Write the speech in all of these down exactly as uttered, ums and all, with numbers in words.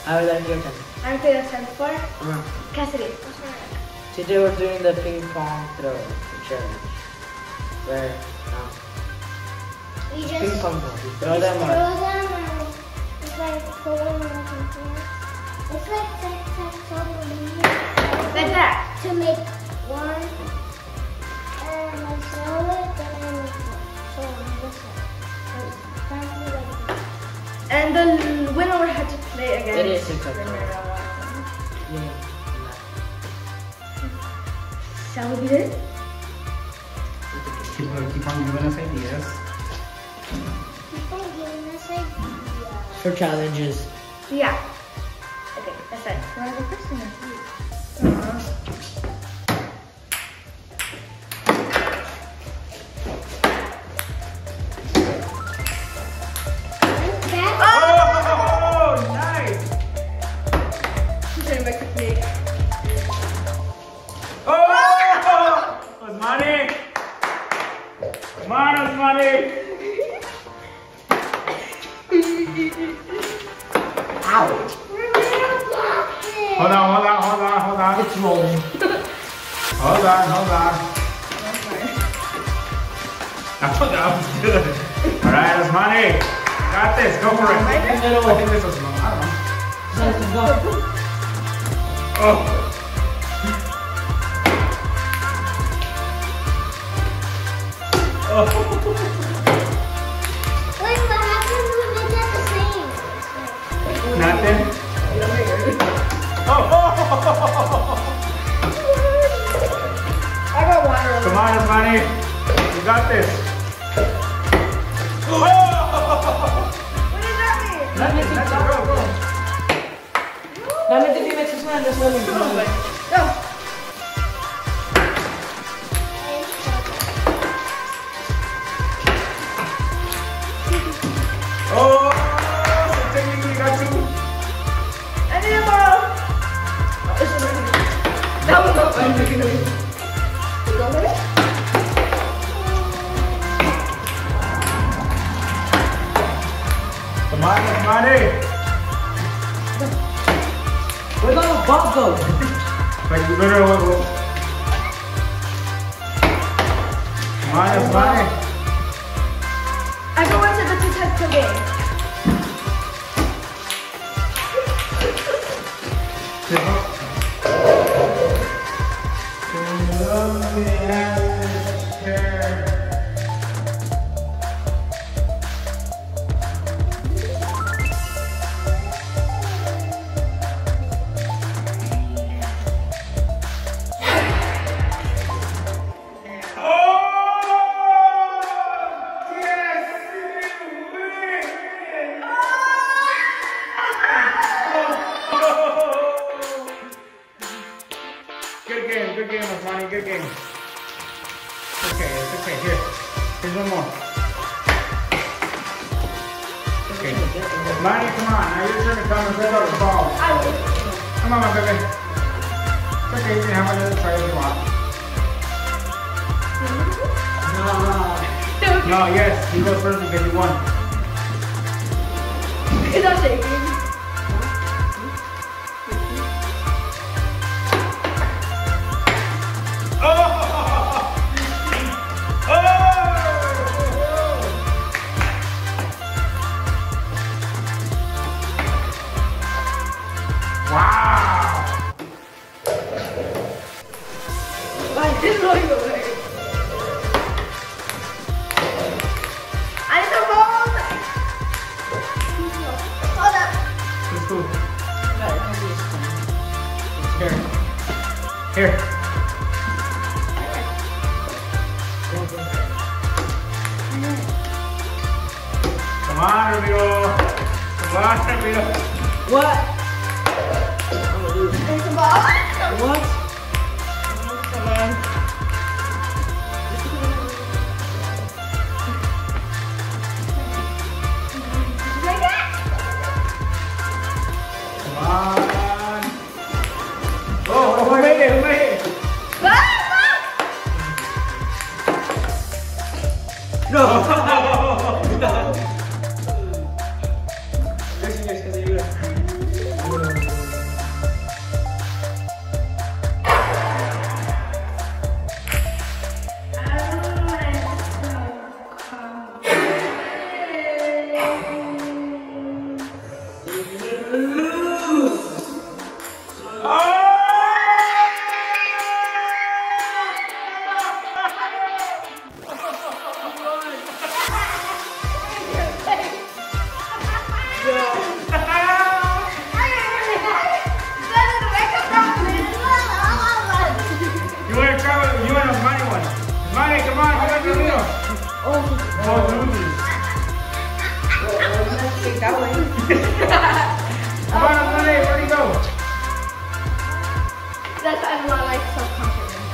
I would like your turn. I'm going to turn four. Uh-huh. Cassidy. Today we're doing the ping pong throw challenge. Where um, You just ping pong balls, you you throw them throw on. them and it's like pull them like in here. It's like tic tac toe. Like that. To make one and I throw it, then I make one. So on this side. Finally like that. And the winner will have to play again. It is tic tac toe. Yeah. Shall we do it? Keep, keep on giving us ideas. Keep on giving us ideas. For challenges. Yeah. Okay, that's it. You want to go first or no? Uh-huh. Oh, nice! She's turning back to me. Oh! Osmani! Come on, Osmani! Ouch! Hold on, hold on, hold on, hold on. It's rolling. Hold on, hold on. Oh, that was good. Alright, Osmani. Got this, go for it. I think this was long, I don't know. Let's go. Oh. Oh. Wait, what happens when we get the same? Nothing? Oh, oh. I got water on Come on, Osmani. You got this. Oh. What does that mean? Nothing, nothing. Go, go. Dame te pimes tus manos, Go. Go. Oh, so technically got two. I need a ball. Oh, it's already. That was not fun. You go with it? Come on, Osmani. Where's all the ball go? Like, you better go. Come on, Osmani. I go into the tic-tac-toe game. Good game, good game, Osmani, good game. It's okay, it's okay. Here, here's one more. Okay. Osmani, come on. Now your turn to come and set up the ball. I will. Come on, my baby. It's okay, you can have another try if you want. No, yes, you go first because you won. Because I'm shaking. Wow! Why is it going away? I need the ball! Hold up. Let's go. It's Here. Here. Come on, Romeo. Come on, Romeo. What? There's the ball. What? Come on. Like that? Come on. Oh, who made it? Who made it? No! Yes, yes, yes, yes. You want to try with, you want a money one? Money, come on, come on, come on. Oh, losers. Take that way. Come on, money, where'd he go? That's why I'm not like self-confident.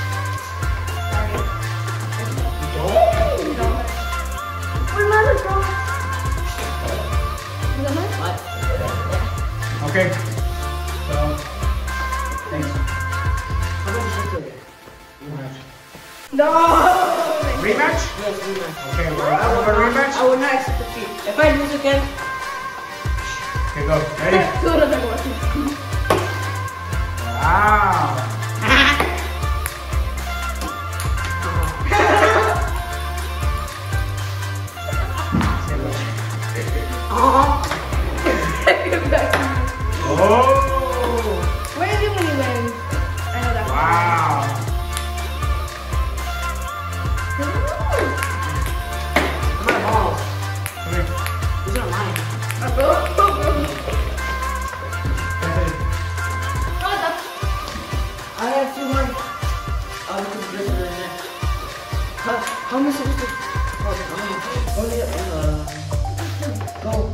We're not a dog. What? Okay. So, thanks. How much is it? Rematch. No! Rematch? Yes, rematch. Okay, we're up for a rematch? I will not accept defeat. If I lose again, Okay, go. Ready? Do another one. Wow. Get back to me. Oh. What is it when you win? I know that. Wow. I'm out of balls. Come here. These are mine. I have two more. Oh, this is this is the next. How, how am I supposed to? Oh, oh, oh, yeah, uh, go.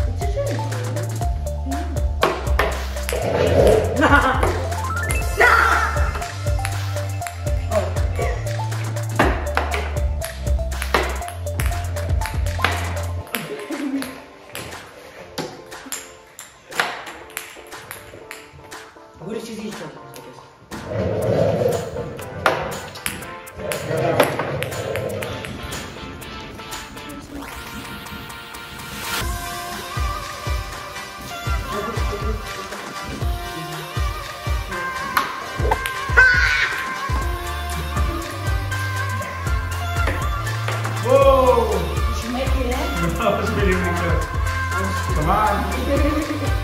Nah. Nah. Oh. Who did you see? Whoa. You should make it in. That was really, really good. Come on.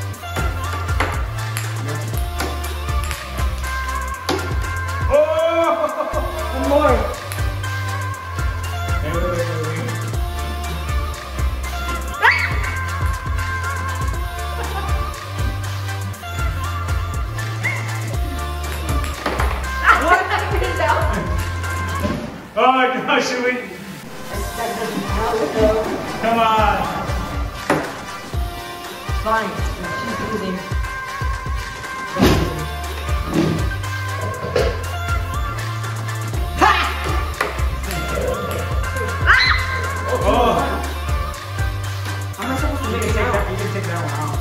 Oh! One more. Wait, wait, wait, wait, wait. Oh my gosh, should we? Come on. Fine. She's losing. Oh. How am I supposed to You make can it take out? that, you can take that one out.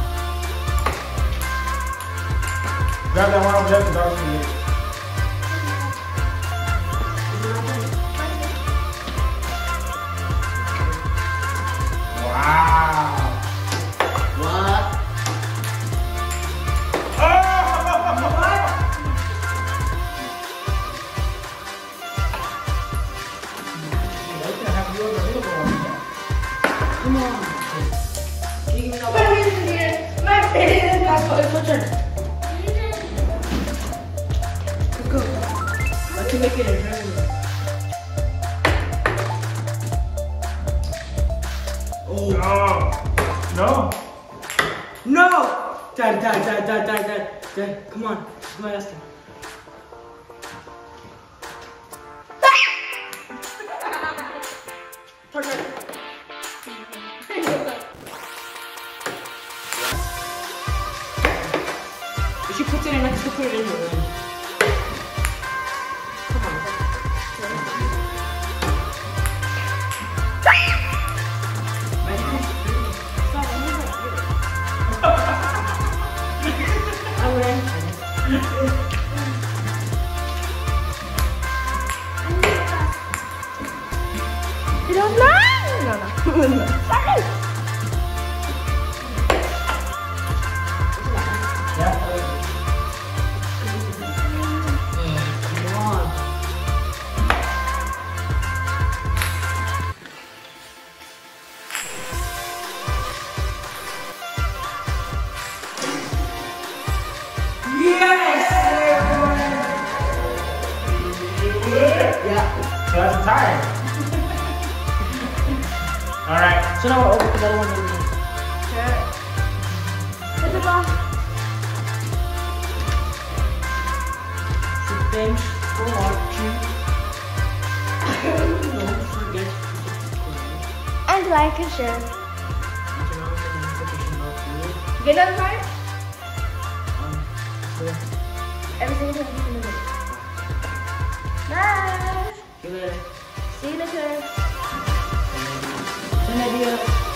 Grab that one over there, the dog's gonna get it. Wow. What? Oh! What's gonna have you on the little one? Come on. Can you give me that My ball? face is here. My face is Let's go. It's your turn. Let's go. I can make it a turn. Oh. No. No? No! Dad, dad, dad, dad, dad, dad. Dad, come on. This is my last time. Turn, turn. If she puts it in, I can still put it in her room. Come on. I win. You don't mind? No, no. Sorry. Yeah. that's a tie. All right. So now we're over because I don't want to lose. Sure. Hit the ball. So bench, go watching. Don't forget to subscribe. And like and share. And turn on the notification bell too. Get notified Um, so every single time you see the video. Bye. see you later. See you later. Send idea.